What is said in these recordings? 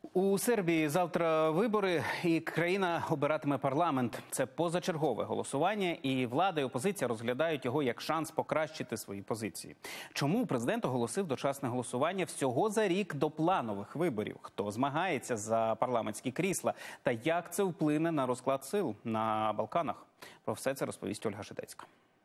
У Сербії завтра вибори, і країна обиратиме парламент. Це позачергове голосування, і влада і опозиція розглядають його як шанс покращити свої позиції. Чому президент оголосив дочасне голосування всього за рік до планових виборів? Хто змагається за парламентські крісла? Та як це вплине на розклад сил на Балканах? Про все це розповість Ольга Жидецька.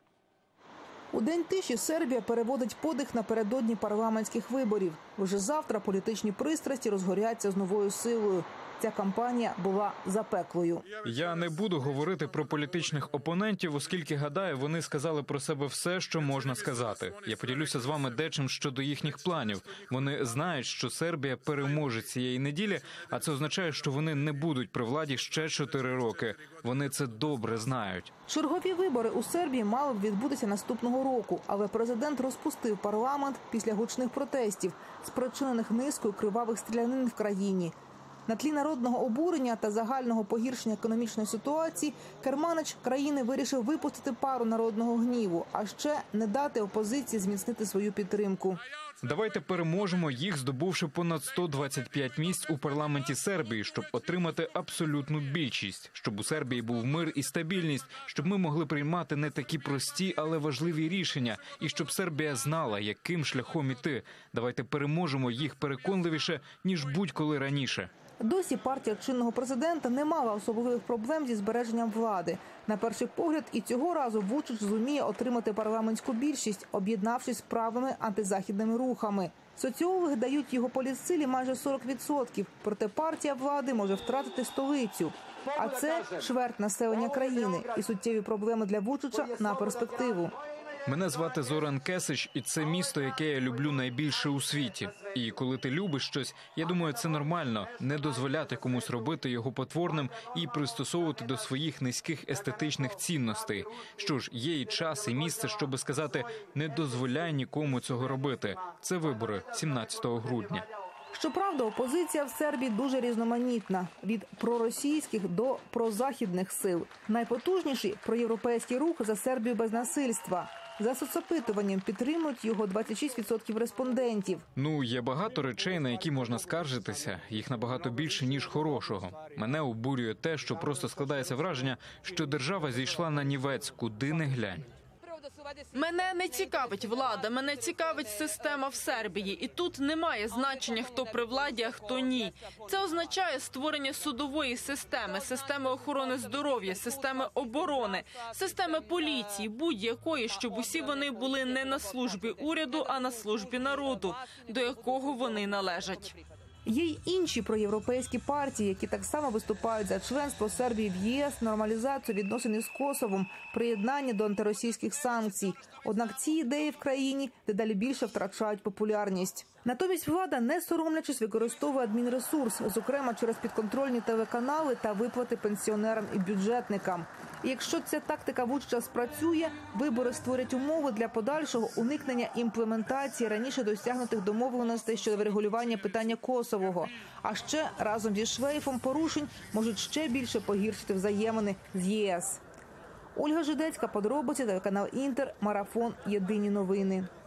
У день тиші Сербія переводить подих напередодні парламентських виборів. Вже завтра політичні пристрасті розгоряться з новою силою. Ця кампанія була запеклою. Я не буду говорити про політичних опонентів, оскільки, гадаю, вони сказали про себе все, що можна сказати. Я поділюся з вами дечим щодо їхніх планів. Вони знають, що Сербія переможе цієї неділі, а це означає, що вони не будуть при владі ще 4 роки. Вони це добре знають. Чергові вибори у Сербії мали б відбутися наступного року, але президент розпустив парламент після гучних протестів, спричинених низкою кривавих стрілянин в країні. На тлі народного обурення та загального погіршення економічної ситуації керманич країни вирішив випустити пару народного гніву, а ще не дати опозиції зміцнити свою підтримку. Давайте переможемо їх, здобувши понад 125 місць у парламенті Сербії, щоб отримати абсолютну більшість, щоб у Сербії був мир і стабільність, щоб ми могли приймати не такі прості, але важливі рішення, і щоб Сербія знала, яким шляхом іти. Давайте переможемо їх переконливіше, ніж будь-коли раніше. Досі партія чинного президента не мала особливих проблем зі збереженням влади. На перший погляд, і цього разу Вучич зуміє отримати парламентську більшість, об'єднавшись з правими антизахідними рухами. Соціологи дають його політсилі майже 40%, проте партія влади може втратити столицю. А це чверть населення країни і суттєві проблеми для Вучича на перспективу. Мене звати Зоран Кесич, і це місто, яке я люблю найбільше у світі. І коли ти любиш щось, я думаю, це нормально – не дозволяти комусь робити його потворним і пристосовувати до своїх низьких естетичних цінностей. Що ж, є і час, і місце, щоби сказати «не дозволяй нікому цього робити». Це вибори 17 грудня. Щоправда, опозиція в Сербії дуже різноманітна – від проросійських до прозахідних сил. Найпотужніший – проєвропейський рух «За Сербію без насильства». За соцопитуванням підтримують його 26% респондентів. Є багато речей, на які можна скаржитися. Їх набагато більше, ніж хорошого. Мене обурює те, що просто складається враження, що держава зійшла на нівець, куди не глянь. Мене не цікавить влада, мене цікавить система в Сербії. І тут немає значення, хто при владі, а хто ні. Це означає створення судової системи, системи охорони здоров'я, системи оборони, системи поліції, будь-якої, щоб усі вони були не на службі уряду, а на службі народу, до якого вони належать. Є й інші проєвропейські партії, які так само виступають за членство Сербії в ЄС, нормалізацію відносин із Косовом, приєднання до антиросійських санкцій. Однак ці ідеї в країні дедалі більше втрачають популярність. Натомість влада, не соромлячись, використовує адмінресурс, зокрема через підконтрольні телеканали та виплати пенсіонерам і бюджетникам. І якщо ця тактика Вучича спрацює, вибори створять умови для подальшого уникнення імплементації раніше досягнутих домовленостей щодо врегулювання питання Косового. А ще разом зі шлейфом порушень можуть ще більше погіршити взаємини з ЄС. Ольга Жидецька, подробиці, телеканал Інтер, Марафон, Єдині новини.